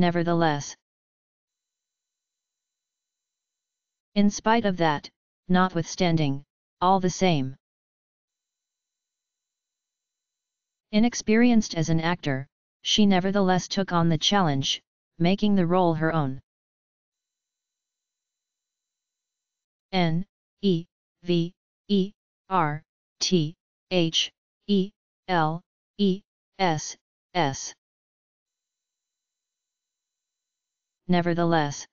nevertheless. In spite of that, notwithstanding, all the same. Inexperienced as an actor, she nevertheless took on the challenge, making the role her own. Nevertheless.